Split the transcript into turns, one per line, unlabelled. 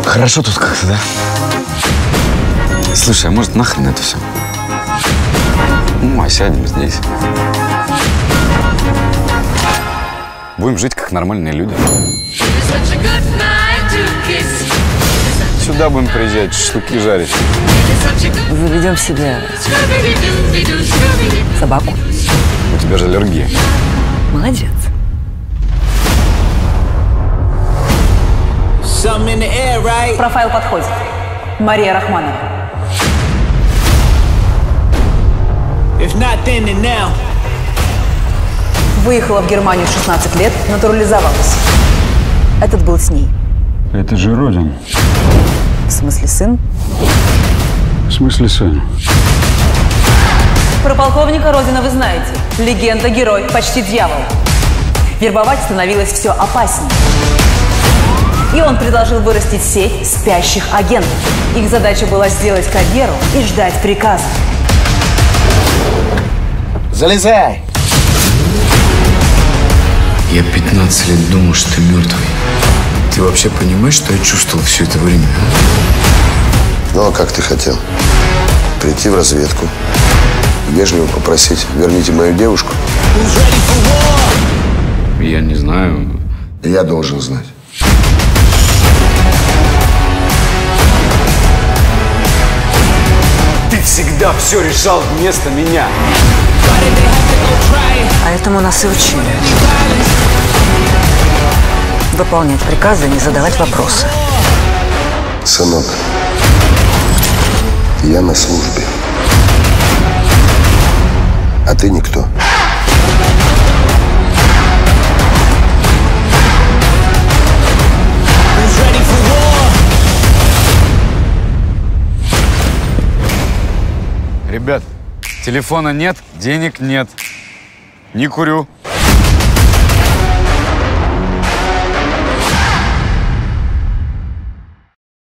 Хорошо тут как-то, да? Слушай, а может нахрен это все? Ну, а сядем здесь. Будем жить как нормальные люди. Сюда будем приезжать, шашлыки жарить.
Заведем себе собаку.
У тебя же аллергия.
Молодец. Профайл подходит. Мария Рахманова. Выехала в Германию в 16 лет, натурализовалась. Этот был с ней.
Это же Родин.
В смысле сын?
В смысле сын?
Про полковника Родина вы знаете. Легенда, герой, почти дьявол. Вербовать становилось все опаснее. И он предложил вырастить сеть спящих агентов. Их задача была сделать карьеру и ждать приказа.
Залезай!
Я 15 лет думал, что ты мертвый. Ты вообще понимаешь, что я чувствовал все это время?
Ну, а как ты хотел? Прийти в разведку, вежливо попросить, верните мою девушку?
Я не знаю.
Я должен знать.
Ты всегда все решал вместо меня.
А этому нас и учили. Выполнять приказы, не задавать вопросы.
Сынок, я на службе. А ты никто.
Ребят, телефона нет, денег нет. Не курю.